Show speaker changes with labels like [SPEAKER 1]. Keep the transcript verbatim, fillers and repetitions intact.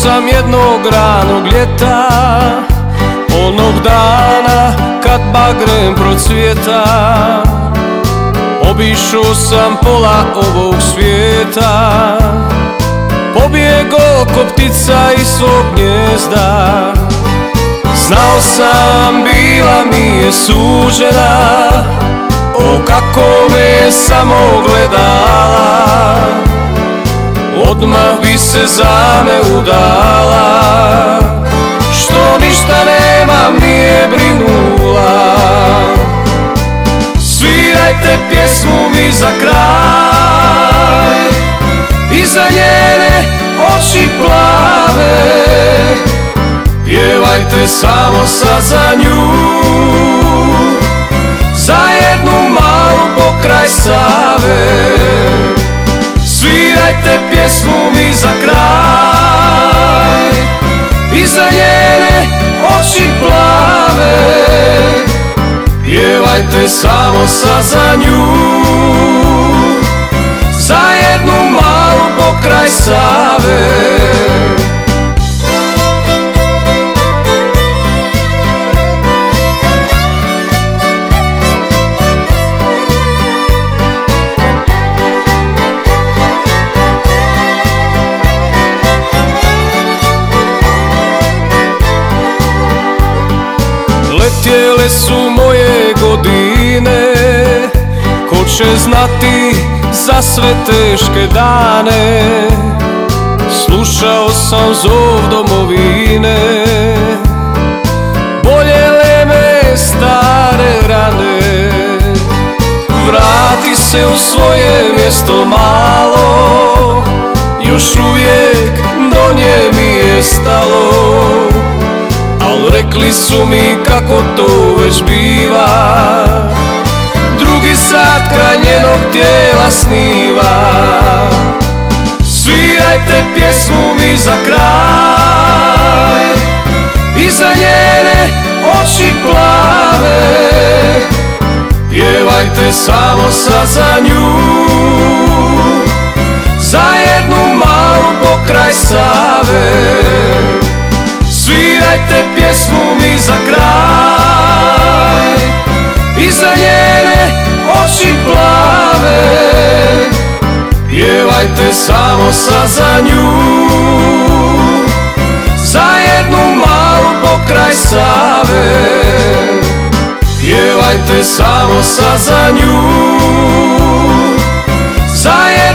[SPEAKER 1] sam jednog ranog ljeta, onog dana kad bagrem procvjeta. Obišao sam pola ovog svijeta, pobjegao ko ptica iz svog gnjezda. Znao sam, bila mi je suđena, o kako me samo gledala, odmah bi se za me udala. Što ništa nemam nije brinula. Svirajte pjesmu mi za kraj, iza njene oči plave. Pjevajte samo sad za nju, za jednu malu pokraj Save. Svirajte pjesmu mi za kraj, iza njene oči plave. Pjevajte samo sad za nju, za jednu malu pokraj Save. Letjele su moje godine, ko će znati za sve teške dane. Slušao sam zov domovine, boljele me stare rane. Vrati se u svoje mjesto malo, još uvijek do nje mi je stalo. Al rekli su mi kako to već biva, drugi sat kraj njenog tijela sniva. Svirajte pjesmu mi za kraj, iza njene oči plave. Pjevajte samo sad za nju, za jednu malu pokraj Save. Svirajte pjesmu mi za kraj, iza njene oči plave. Pjevajte samo sad za nju, za jednu malu pokraj Save. Pjevajte samo sad za nju, za jednu